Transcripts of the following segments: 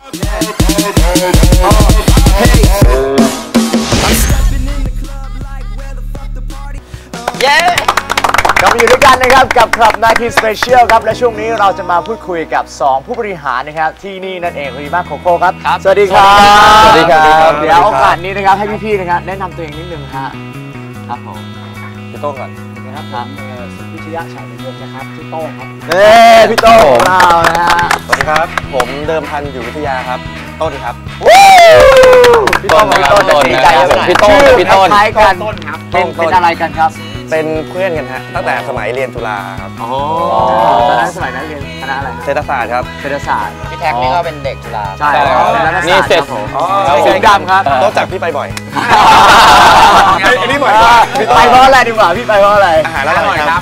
เย้กลับมาอยู่ด้วยกันนะครับกับคลับ19 Special ครับและช่วงนี้เราจะมาพูดคุยกับ2ผู้บริหารนะครับที่นี่นั่นเองรีมาโคโค่ครับสวัสดีครับสวัสดีครับเดี๋ยวโอกาสนี้นะครับให้พี่ๆนะครับแนะนำตัวเองนิดนึงฮะครับผมพี่โต้งก่อนนะครับสุวิทยาชัยเป็นวงนะครับชื่อโต้งครับพี่โต้งของเรานะฮะสวัสดีครับผมเดิมพันอยู่วิทยาครับต้นครับพี่ต้นดีใจพี่ต้นคล้ายกันเป็นอะไรกันครับเป็นเพื่อนกันฮะตั้งแต่สมัยเรียนจุฬาครับอ๋อตอนนั้นสมัยนั้นเรียนคณะอะไรเศรษฐศาสตร์ครับเศรษฐศาสตร์พี่แท็กนี่ก็เป็นเด็กจุฬาใช่นี่เสร็จสีดำครับโต๊ะจักพี่ไปบ่อยนี่บ่อยไปเพราะอะไรดีกว่าพี่ไปเพราะอะไรอาหารอร่อยครับ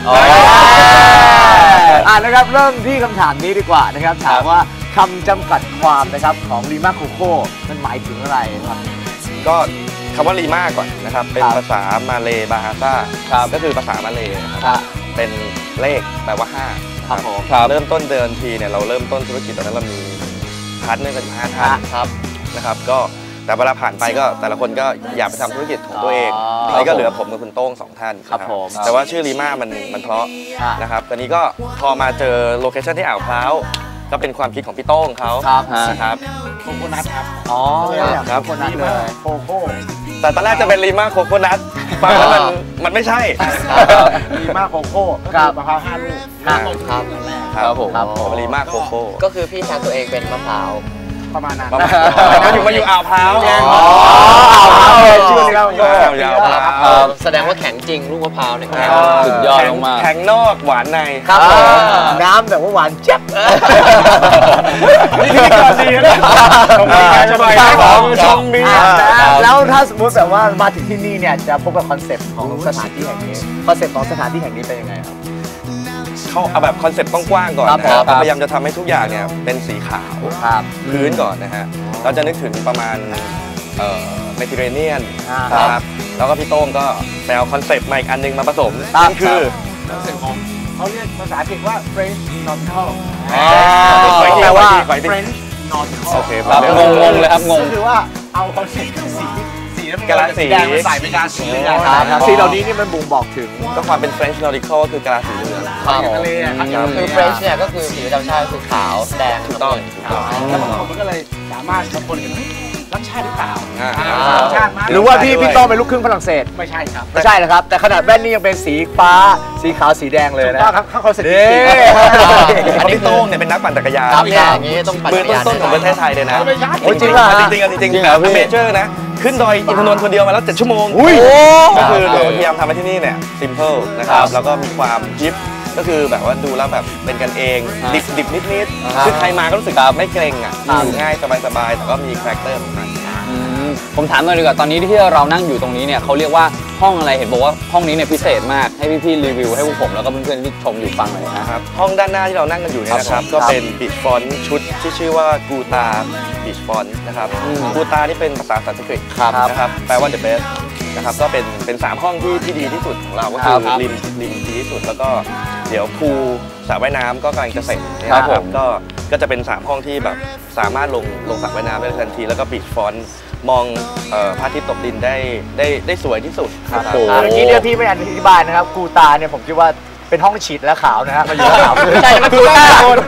นะครับเริ่มที่คำถามนี้ดีกว่านะครับถามว่าคำจำกัดความนะครับของรีมาโคโค่มันหมายถึงอะไรครับก็คำว่ารีมาก่อนนะครับเป็นภาษามาเลบาฮาซ่าก็คือภาษามาเลครับเป็นเลขแปลว่า5 ครับผมเริ่มต้นเดินทีเนี่ยเราเริ่มต้นธุรกิจตอนนั้นเรามีพาร์ทเนอร์กัน5 ท่านนะครับก็แต่เวลาผ่านไปก็แต่ละคนก็อยากไปทำธุรกิจของตัวเองนี่ก็เหลือผมกับคุณโต้ง2 ท่านครับผมแต่ว่าชื่อรีมามันเพราะนะครับตอนนี้ก็พอมาเจอโลเคชั่นที่อ่าวพร้าวก็เป็นความคิดของพี่โต้งเขาครับโคโคนัทครับอ๋อครับโคโคนัทเลยโคโค่แต่ตอนแรกจะเป็นรีมาโคโคนัทฟังแล้วมันไม่ใช่รีมาโคโค่มะพร้าว5 ลูกครับผมรีมาโคโค่ก็คือพี่ชายตัวเองเป็นมะพร้าวประมาณนั้นมาอยู่อ่าวพร้าวไงชื่อนี้ครับแสดงว่าแข็งจริงลูกมะพร้าวเนี่ยสุดยอดมากแข็งนอกหวานในครับน้ำแบบว่าหวานเจี๊ยบนี่คือการดีนะชมดีแล้วถ้าสมมติแบบว่ามาถึงที่นี่เนี่ยจะพบกับคอนเซ็ปต์ของสถานที่แห่งนี้คอนเซ็ปต์ของสถานที่แห่งนี้เป็นยังไงครับเขาเอาแบบคอนเซ็ปต์กว้างๆก่อนนะครับพยายามจะทำให้ทุกอย่างเนี่ยเป็นสีขาวพื้นก่อนนะฮะเราจะนึกถึงประมาณเมดิเตอร์เรเนียนนะครับแล้วก็พี่โต้งก็แปลคอนเซ็ปต์มาอีกอันนึงมาผสมนั่นคือคอนเซ็ปต์ของเขาเรียกภาษาอังกฤษว่า French Nautical แปลว่า French Nautical โอเคครับงงเลยครับงงก็คือว่าเอาคอนเซ็ปต์กะลาสีแดงใส่เป็นกะลาสีสีเหล่านี้นี่มันบ่งบอกถึงก็ความเป็น French Nautical ก็คือกะลาสีเหลืองทะเลคือ French เนี่ยก็คือสีธรรมชาติคือขาวแดงถูกต้องแล้วบางคนก็เลยสามารถบางคนเห็นรักชาติหรือเปล่าหรือว่าพี่โต้เป็นลูกครึ่งฝรั่งเศสไม่ใช่ครับไม่ใช่นะครับแต่ขนาดแว่นนี่ยังเป็นสีฟ้าสีขาวสีแดงเลยนะครับเขาเสร็จพี่โต้งเนี่ยเป็นนักปั่นจักรยานอย่างนี้ต้องปั่นจักรยานต้นของประเทศไทยเลยนะจริงเหรอจริงเมเจอร์นะขึ้นดอยอินทนนท์คนเดียวมาแล้ว7 ชั่วโมงก็คือเราพยายามทำให้ที่นี่เนี่ยซิมเพิลนะครับแล้วก็มีความยิปก็คือแบบว่าดูแล้วแบบเป็นกันเองดิบนิดคือใครมาก็รู้สึกไม่เกรงอ่ะง่ายสบายแต่ก็มีคาแรคเตอร์ของมันผมถามหน่อยดีกว่าตอนนี้ที่เรานั่งอยู่ตรงนี้เนี่ยเขาเรียกว่าห้องอะไรเห็นบอกว่าห้องนี้เนี่ยพิเศษมากให้พี่ๆรีวิวให้พวกผมแล้วก็เพื่อนๆที่ชมอยู่ฟังหน่อยนะครับห้องด้านหน้าที่เรานั่งกันอยู่เนี่ยนะครับก็เป็นบีชฟอนต์ชุดที่ชื่อว่ากูตาบีชฟอนต์นะครับกูตานี่เป็นภาษาสันสกฤตนะครับแปลว่า the best นะครับก็เป็น3 ห้องที่ดีที่สุดของเราก็คือริมดีที่สุดแล้วก็เดี๋ยวพูลสระว่ายน้ำก็กำลังจะเสร็จนะครับก็จะเป็น3 ห้องที่แบบสามารถลงสระว่ายน้ำได้ทันทีแล้วก็บีชฟอนต์มองพระอาทิตย์ตกดินได้สวยที่สุดครับเมื่อกี้เนี่ยพี่ไม่อธิบายนะครับกูตาเนี่ยผมคิดว่าเป็นห้องฉีดและขาวนะฮะมาอยู่ขาวใช่มันกูตา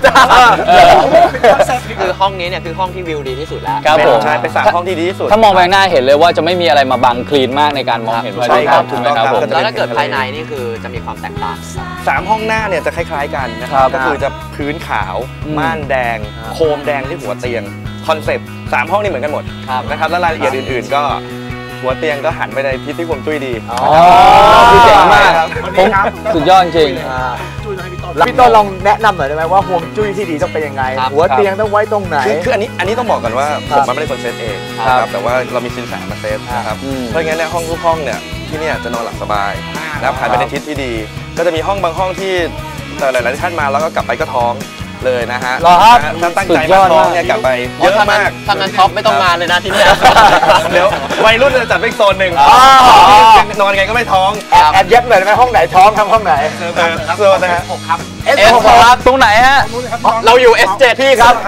คือห้องนี้เนี่ยคือห้องที่วิวดีที่สุดแล้วครับผมใช่เป็น3 ห้องที่ดีที่สุดถ้ามองไปหน้าเห็นเลยว่าจะไม่มีอะไรมาบังคลีนมากในการมองเห็นใช่ครับถูกต้องครับแล้วถ้าเกิดภายในนี่คือจะมีความแตกต่าง 3 ห้องหน้าเนี่ยจะคล้ายๆกันนะครับก็คือจะพื้นขาวม่านแดงโคมแดงที่หัวเตียงคอนเซ็ปต์3 ห้องนี่เหมือนกันหมดนะครับแล้วรายละเอียดอื่นๆก็หัวเตียงก็หันไปในทิศที่ผมจุ้ยดีพี่เจ๋งมากผมสุดยอดจริงพี่ต้นลองแนะนำหน่อยได้ไหมว่าห่วงจุ้ยที่ดีต้องเป็นยังไงหัวเตียงต้องไว้ตรงไหนคืออันนี้ต้องบอกก่อนว่าผมไม่ได้คนเซตเองนะครับแต่ว่าเรามีสินแสมาเซตนะครับเพราะงั้นเนี่ยห้องทุกห้องเนี่ยที่นี่จะนอนหลับสบายแล้วผ่านไปในทิศที่ดีก็จะมีห้องบางห้องที่แต่หลายๆท่านมาแล้วก็กลับไปก็ท้องเลยนะฮะถ้าตั้งใจมาท้องเนี่ยกลับไปเยอะมากทำงานท็อปไม่ต้องมาเลยนะที่นี่เดี๋ยววัยรุ่นจะจัดเป็นโซนหนึ่งนอนไงก็ไม่ท้องแอบเย็บเลยไหมห้องไหนท้องทำห้องไหนโซนนะฮะ S6 ครับตรงไหนฮะเราอยู่ S7 พี่ครับ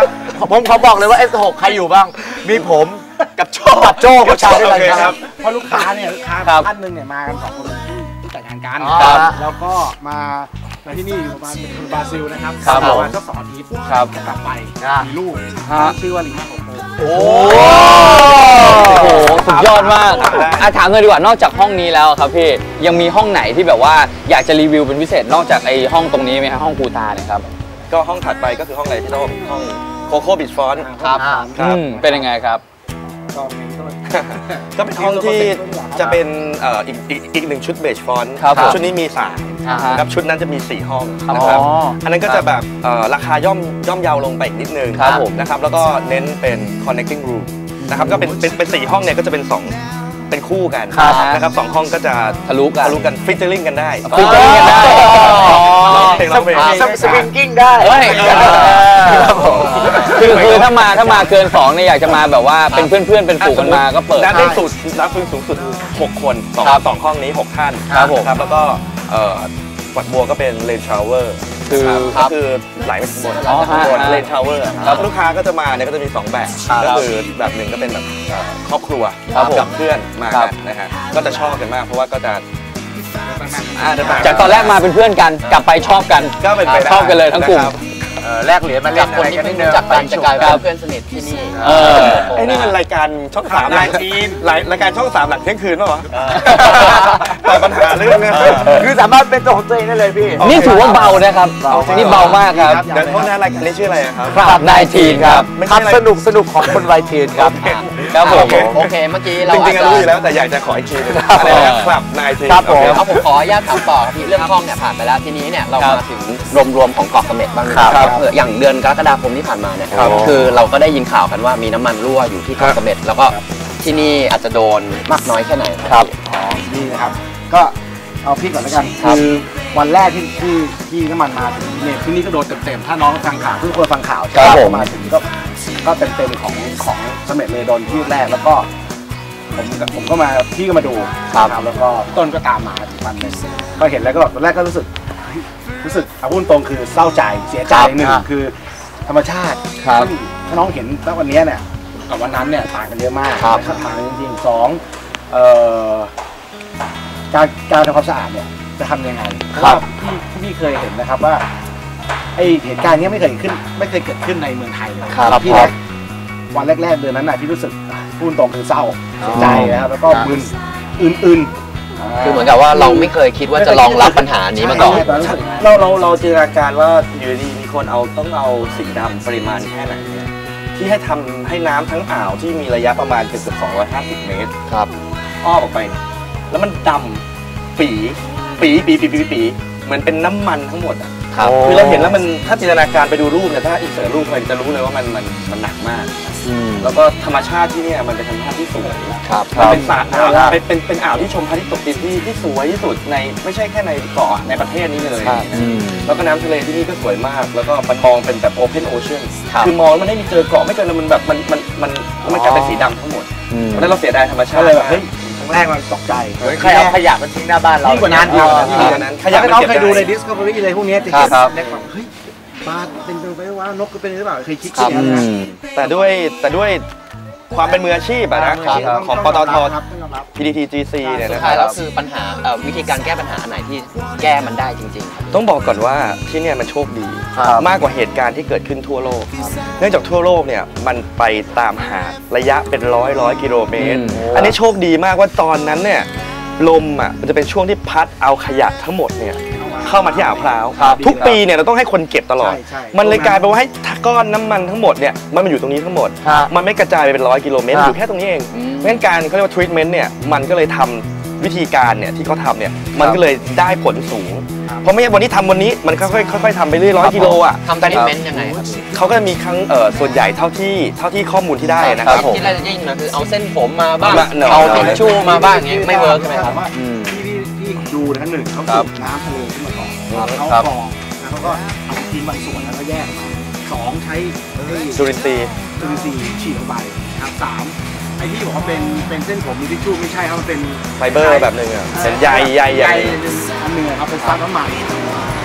ผมขอบอกเลยว่า S6 ใครอยู่บ้าง มีผมกับโจ้ผู้ชายด้วยกันครับเพราะลูกค้าท่านหนึ่งเนี่ยมากัน2 คนที่แต่งงานกันครับแล้วก็มาที่นี่อยู่ประมาณเป็นคนบราซิลนะครับครับประมาณสัก2 อาทิตย์ครับกลับไปมีลูกชื่อว่าลิมาโคโคโอ้โหสุดยอดมากถามเลยดีกว่านอกจากห้องนี้แล้วครับพี่ยังมีห้องไหนที่แบบว่าอยากจะรีวิวเป็นพิเศษนอกจากไอ้ห้องตรงนี้ไหมครับห้องกูตาเนี่ยครับก็ห้องถัดไปก็คือห้องอะไรที่โต้งห้องโคโค่บีชฟอนต์ครับเป็นยังไงครับก็เป็นต้นก็เป็นห้องที่จะเป็นอีกหนึ่งชุดเบจฟอนต์ครับผมชุดนี้มี3 อ่าฮะครับชุดนั้นจะมี4 ห้องนะครับอ๋ออัอันนั้นก็จะแบบราคาย่อมเยาวลงไปอีกนิดนึงครับผมนะครับแล้วก็เน้นเป็น connecting room นะครับก็เป็น4 ห้องเนี่ยก็จะเป็นเป็นคู่กันครับนะครับ2 ห้องก็จะทะลุกันฟิชเชอร์ลิงกันได้ฟีเจอริ่งกันได้ร้องเพลงสวิงกิ้งได้เฮ้ยครับผมคือถ้ามาเกิน2เนี่ยอยากจะมาแบบว่าเป็นเพื่อนเป็นฝูงกันมาก็เปิดนับได้สูงสุด6 คนสองห้องนี้6 ท่านครับผมแล้วก็วัดบัวก็เป็นเลนชาวเวอร์คือก็คือไหลไปข้างบนอ๋อฮะเลนชาวเวอร์ครับลูกค้าก็จะมาเนี่ยก็จะมี2 แบบครับก็คือแบบหนึ่งก็เป็นแบบครอบครัวครับผมกับเพื่อนมาครักับ นนะฮะก็จะชอบกันมากเพราะว่าก็จะเดินไปจากตอนแรกมาเป็นเพื่อนกันกลับไปชอบกันก็เป็นไปได้ชอบกันเลยทั้งกลุ่มนะครับแลกเหรียญมาเล่จาน กคอะนไรที่กันเพิ่นิงดนึงรู้จักกันจะกลายเป็นเพื่อนสนิทที่นี่เออไอ้นี่มันรายการช่อง3รายการช่อง3หลังเที่ยงคืนป่ะวะแต่ปัญหาเรื่องเนี่ยคือสามารถเป็นตัวของตัวเองได้เลยพี่นี่ถือว่าเบานะครับ นี่เบามากครับเดี๋ยวโทษนะรายการนี้ชื่ออะไรอะครับครับนายทีนครับครับสนุกของคนวัยทีนครับครับผมโอเคเมื่อกี้เราจริงๆอาจจะรู้อยู่แล้วแต่อยากจะขออีกทีนึงอะไรนะครับนายทีครับผมเอาผมขออนุญาตถามต่อครับพี่เรื่องห้องเนี่ยผ่านไปแล้วทีนี้เนี่ยเรามาถึงรวมๆของเกาะเสม็ดบ้างดีกว่าครับอย่างเดือนกรกฎาคมที่ผ่านมาเนี่ยครับคือเราก็ได้ยินข่าวกันว่ามีน้ำมันรั่วอยู่ที่เกาะเสม็ดแล้วก็ที่นี่อาจจะโดนมากน้อยแค่ไหนครับนี่นะครับก็เอาพี่ก่อนแล้วกันคือวันแรกที่น้ำมันมาถึงเนี่ยที่นี่ก็โดนเต็มๆถ้าน้องฟังข่าวทุกคนฟังข่าวครับผมมาถึงก็เต็มๆของเสม็ดเลยโดนที่แรกแล้วก็ผมก็มาพี่ก็มาดูแล้วก็ต้นก็ตามมาถึงวันนึงก็เห็นแล้วก็แบบตอนแรกก็รู้สึกเอาพูดตรงคือเศร้าใจเสียใจหนึ่งคือธรรมชาติครับถ้าน้องเห็นแล้ววันนี้เนี่ยกับวันนั้นเนี่ยต่างกันเยอะมากครับต่างกันจริงๆการทำความสะอาดเนี่ยจะทำยังไงเพราะว่าพี่เคยเห็นนะครับว่าไอเหตุการณ์นี้ไม่เคยเกิดขึ้นในเมืองไทยเลยครับพี่วันแรกๆเดือนนั้นน่ะที่รู้สึกพูดตรงคือเศร้าเสียใจนะครับแล้วก็มึนอื่นๆคือเหมือนกับว่าเราไม่เคยคิดว่าจะรองรับปัญหานี้มาก่อนเราจินตนาการว่าอยู่ดีมีคนต้องเอาสีดำปริมาณแค่ไหนเนี่ยที่ให้ทำให้น้ำทั้งอ่าวที่มีระยะประมาณเกือบ250 เมตรครับอ้อมออกไปเนี่ยแล้วมันดำปีเหมือนเป็นน้ำมันทั้งหมดอ่ะครับคือเราเห็นแล้วมันถ้าจินตนาการไปดูรูปเนี่ยถ้าอินเสิร์ตรูปมันจะรู้เลยว่ามันหนักมาก แล้วก็ธรรมชาติที่เนี่ยมันเป็นธรรมชาติที่สวยครับมันเป็นสระอ่าวเป็นอ่าวที่ชมพระอาทิตย์ตกดินที่สวยที่สุดในไม่ใช่แค่ในเกาะในประเทศนี้เลยนะแล้วก็น้ำทะเลที่นี่ก็สวยมาก แล้วก็มันมองเป็นแบบโอเพนโอเชียนคือมองแล้วมันไม่มีเจอเกาะไม่เจออะไรมันแบบมันกลายเป็นสีดำทั้งหมดเพราะฉะนั้นเราเสียดายธรรมชาก็ติเลยแบบเฮ้ยครั้งแรกมันตกใจเหมือนใครเอาขยะมาทิ้งหน้าบ้านเรายิ่งกว่านั้นยิ่งกว่านั้นขยะถ้ามันน้องเก็บเคยดูในได้ Discovery อะไรพวกนี้จะเห็นครับเล็กแบบเฮ้ยปลาเป็นไปว่านกก็เป็นหรือเปล่าเคยคิดอย่างนั้นนะแต่ด้วยความเป็นมืออาชีพอะนะของปตท PTTGC เนี่ยสุดนะคท้ายแล้รัวบคือปัญหาวิธีการแก้ปัญหาอันไหนที่แก้มันได้จริงๆครับต้องบอกก่อนว่าที่เนี่ยมันโชคดีมากกว่าเหตุการณ์ที่เกิดขึ้นทั่วโลก เนื่องจากทั่วโลกเนี่ยมันไปตามหาดระยะเป็นร้อยกิโลเมตร อันนี้โชคดีมากว่าตอนนั้นเนี่ยลมอ่ะมันจะเป็นช่วงที่พัดเอาขยะทั้งหมดเนี่ยเข้ามาที่อ่าวพร้าวทุกปีเนี่ยเราต้องให้คนเก็บตลอด มันเลยกลายเป็นว่าให้ก้อนน้ำมันทั้งหมดเนี่ยมันมาอยู่ตรงนี้ทั้งหมด มันไม่กระจายไปเป็น100 กิโลเมตรอยู่แค่ตรงนี้เองเพราะฉะนั้นการเขาเรียกว่าทรีทเมนต์เนี่ยมันก็เลยทำวิธีการเนี่ยที่เขาทำเนี่ยมันก็เลยได้ผลสูง เพราะไม่ใช่วันนี้ทำวันนี้มันค่อยๆทำไปเรื่อย100 กิโลอ่ะทำทรีทเมนต์ยังไงครับเขาก็จะมีครั้งส่วนใหญ่เท่าที่ข้อมูลที่ได้นะครับที่แรกจะยิ่งนะคือเอาเส้นผมมาบ้างมาเอาทิชชู่มาบ้างอย่างเงี้ยไม่เวิร์กใช่ไหมครับที่ดูนะหนึ่งเขาสูบน้ำทะเลขึ้นมาก่อนเขากรองแล้วเขาก็เอาทิ้งบางส่วนแล้วก็แยกมาสองใช้จุลินทรีย์จุลินทรีย์ฉีดลงไปครับสามไอ้ที่บอกว่าเป็นเส้นผมมีทิชชู่ไม่ใช่ครับมันเป็นไฟเบอร์แบบหนึ่งอ่ะเป็นใยอันหนึ่งครับเป็นซับน้ำมัน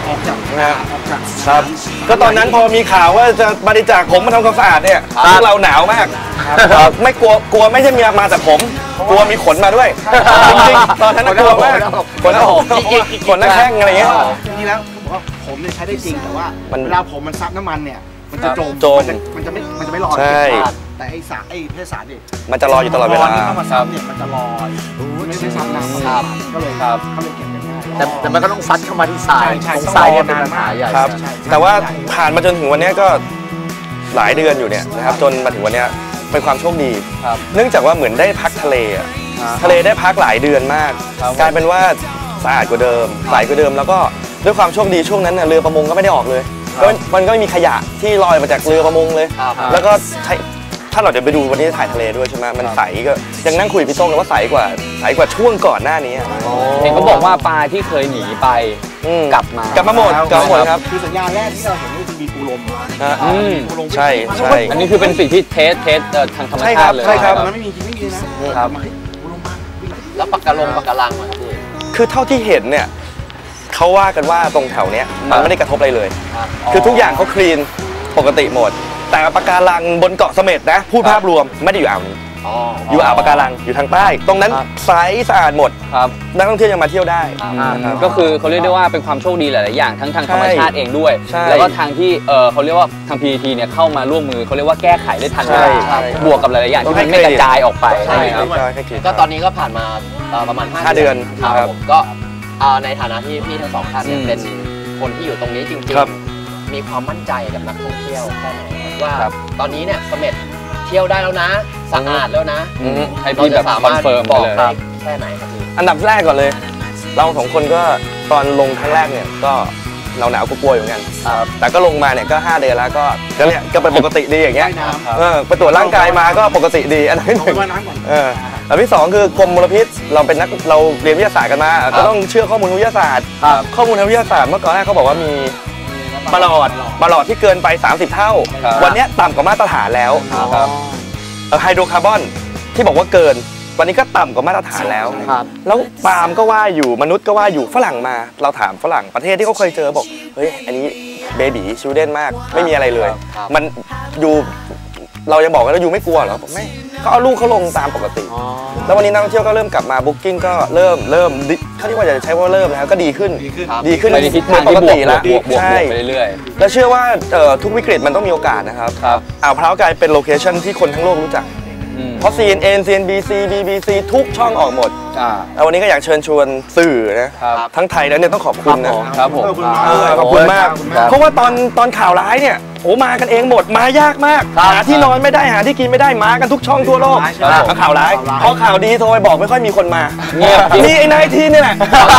ออกจากครับก็ตอนนั้นพอมีข่าวว่าจะบริจาคผมมาทำความสะอาดเนี่ยพวกเราหนาวมากไม่กลัวไม่ใช่มีมาแต่ผมกลัวมีขนมาด้วยจริงๆตอนนั้นกลัวมากขนหน้าอกขนหน้าแข้งอะไรเงี้ยจริงๆแล้วเขาบอกว่าผมเนี่ยใช้ได้จริงแต่ว่ามันเวลาผมมันซับน้ำมันเนี่ยมันจะจม มันจะไม่ลอยใช่แต่ไอ้เพศสารนี่มันจะรออยู่ตลอดเวลาที่เข้ามาซับเนี่ยมันจะลอยไม่ซับน้ำครับก็เลยเขาเลยเก็บกันง่ายแต่มันก็ต้องซัดเข้ามาที่ทรายใช่ตรงทรายเนี่ยเป็นปัญหาใหญ่ครับแต่ว่าผ่านมาจนถึงวันนี้ก็หลายเดือนอยู่เนี่ยนะครับจนมาถึงวันนี้เป็นความโชคดีเนื่องจากว่าเหมือนได้พักทะเลอะทะเลได้พักหลายเดือนมากกลายเป็นว่าสะอาดกว่าเดิมใสกว่าเดิมแล้วก็ด้วยความโชคดีช่วงนั้นน่ะเรือประมงก็ไม่ได้ออกเลยมันก็ไม่มีขยะที่ลอยมาจากเรือประมงเลยแล้วก็ถ้าเราจะไปดูวันนี้ถ่ายทะเลด้วยใช่ไหมมันใสก็ยังนั่งคุยพี่โต้งเลยว่าใสกว่าช่วงก่อนหน้านี้เห็นเขาบอกว่าปลาที่เคยหนีไปกลับมาหมดครับคือสัญญาณแรกที่เราเห็นก็คือมีปูลมใช่อันนี้คือเป็นสิ่งที่เทสทางธรรมชาติเลยใช่ครับมันไม่มีจริงไม่มีนะครับปูลมบ้างแล้วปากกาลังอะครับพี่คือเท่าที่เห็นเนี่ยเขาว่ากันว่าตรงแถวเนี้ยมันไม่ได้กระทบอะไรเลย คือทุกอย่างเขาคลีนปกติหมดแต่ปะการังบนเกาะเสม็ดนะพูดภาพรวมไม่ได้อยู่อ่าวนี้อยู่อ่าวปะการังอยู่ทางใต้ตรงนั้นใสสะอาดหมดนักท่องเที่ยวยังมาเที่ยวได้ก็คือเขาเรียกได้ว่าเป็นความโชคดีหลายๆอย่างทั้งทางธรรมชาติเองด้วยแล้วก็ทางที่เขาเรียกว่าทาง PTT เนี่ยเข้ามาร่วมมือเขาเรียกว่าแก้ไขได้ทันเวลาบวกกับหลายๆอย่างที่มันไม่กระจายออกไปก็ตอนนี้ก็ผ่านมาประมาณ5 เดือนครับผมก็ในฐานะที่พี่ทั้งสองท่านเนี่ยเป็นคนที่อยู่ตรงนี้จริงๆมีความมั่นใจกับนักท่องเที่ยวแค่ไหนว่าตอนนี้เนี่ยเสม็ดเที่ยวได้แล้วนะสะอาดแล้วนะให้พี่แบบคอนเฟิร์มบอกได้แค่ไหนครับพี่อันดับแรกก่อนเลยเราสองคนก็ตอนลงครั้งแรกเนี่ยก็เราหนาวกลัวอยู่เหมือนกันแต่ก็ลงมาเนี่ยก็5 เดือนแล้วก็เนี่ยก็เป็นปกติดีอย่างเงี้ยไปตรวจร่างกายมาก็ปกติดีอันที่1อันที่2คือกรมมลพิษเราเป็นเราเรียนวิทยาศาสตร์กันมาก็ต้องเชื่อข้อมูลวิทยาศาสตร์ข้อมูลทางวิทยาศาสตร์เมื่อก่อนแรกเขาบอกว่ามีปลอดที่เกินไป30 เท่าวันนี้ต่ำกว่ามาตรฐานแล้วไฮโดรคาร์บอนที่บอกว่าเกินวันนี้ก็ต่ำกว่ามาตรฐานแล้วแล้วปาล์มก็ว่าอยู่มนุษย์ก็ว่าอยู่ฝรั่งมาเราถามฝรั่งประเทศที่เขาเคยเจอบอกเฮ้ยอันนี้เบบีชูเด่นมากไม่มีอะไรเลยมันอยู่เราจะบอกว่าเราอยู่ไม่กลัวหรอไม่เขาเอาลูกเขาลงตามปกติแล้ววันนี้นักท่องเที่ยวก็เริ่มกลับมาบุ๊กิ้งก็เริ่มเขาเรียกว่าจะใช้ว่าเริ่มแล้วก็ดีขึ้นในทิศทางที่บวกไปเรื่อยๆและเชื่อว่าทุกวิกฤตมันต้องมีโอกาสนะครับอ่าวพร้าวกลายเป็นโลเคชั่นที่คนทั้งโลกรู้จักเพราะ CNN CNBC BBC ทุกช่องออกหมดแล้ววันนี้ก็อยากเชิญชวนสื่อนะทั้งไทยแล้วเนี่ยต้องขอบคุณนะครับผมขอบคุณมากเพราะว่าตอนข่าวร้ายเนี่ยโอ้มากันเองหมดมายากมากหาที่นอนไม่ได้หาที่กินไม่ได้มากันทุกช่องทั่วโลกข่าวร้ายพอข่าวดีโทรไปบอกไม่ค่อยมีคนมามีไอ้นายทีนี่แหละ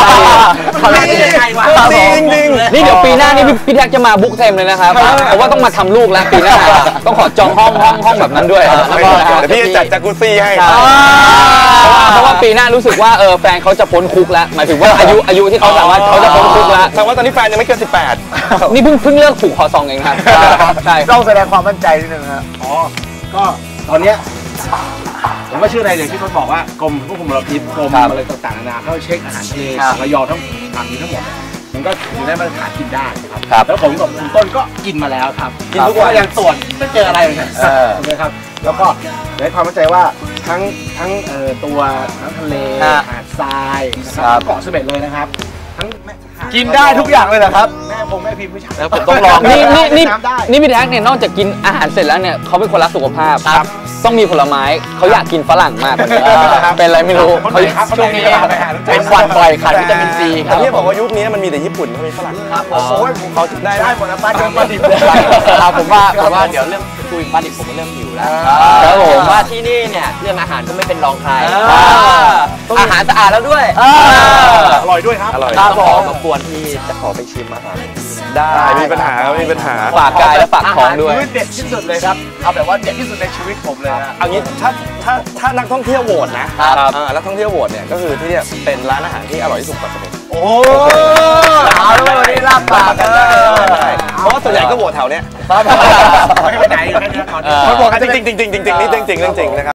จริงนี่เดี๋ยวปีหน้านี่พี่แท็กจะมาบุ๊กเต็มเลยนะครับเพราะว่าต้องมาทำลูกแล้วปีหน้าต้องขอจองห้องแบบนั้นด้วยเดี๋ยวพี่จัดจากกุซี่ให้เพราะว่าปีหน้ารู้สึกว่าแฟนเขาจะพ้นคุกแล้วหมายถึงว่าอายุที่เขาสามารถเขาจะพ้นคุกแล้วแสดงว่าตอนนี้แฟนยังไม่เกิน18 นี่เพิ่งเลิกผูกคอซองเองครับใช่ต้องแสดงความมั่นใจนิดนึงครับก็ตอนเนี้ยผมไม่เชื่ออะไรเลยที่เขาบอกว่ากรมควบคุมมลพิษกรมอะไรต่างๆนานาเขาเช็คอาหารทะเลระยองทั้งฝั่งนี้ทั้งหมดมันก็อยู่ในมาตรฐานกินได้ครับแล้วผมกับคุณต้นก็กินมาแล้วครับกินทุกวันยังตรวจไม่เจออะไรเลยถูกไหมครับแล้วก็ได้ความมั่นใจว่าทั้งตัวน้ำทะเลหาดทรายเกาะเสม็ดเลยนะครับทั้งกินได้ทุกอย่างเลยเหรอครับแม่พิมพ์ผู้ชายแล้วผมต้องลองนี่พี่แท็กเนี่ยนอกจากกินอาหารเสร็จแล้วเนี่ยเขาเป็นคนรักสุขภาพต้องมีผลไม้เขาอยากกินฝรั่งมากเป็นอะไรไม่รู้เขาช่วงนี้เป็นหวัดบ่อยขาดวิตามินซีครับที่บอกว่ายุคนี้มันมีแต่ญี่ปุ่นไม่มีฝรั่งครับโอ้ยเขาได้หมดแล้วปลาดิบผมว่าเดี๋ยวเรื่องคุยปลาดิบผมก็เริ่มหิวแล้วครับผมว่าที่นี่เนี่ยเรื่องอาหารก็ไม่เป็นรองใครอาหารสะอาดแล้วด้วยอร่อยด้วยครับอร่อยรบกวนที่จะขอไปชิมอาหารได้มีปัญหาฝากกายและฝากท้องด้วยเด็ดที่สุดเลยครับเอาแบบว่าเด็ดที่สุดในชีวิตผมเลยเอางี้ถ้านักท่องเที่ยวโหวตนะนักท่องเที่ยวโหวตเนี่ยก็คือที่เนี่ยเป็นร้านอาหารที่อร่อยที่สุดเกาะเสม็ดโอ้เอาเลยวันนี้ลาบปากกันได้เพราะส่วนใหญ่ก็โหวตแถวเนี้ยไม่ไปไหนเขาบอกกันจริงๆนี่จริงๆนะครับ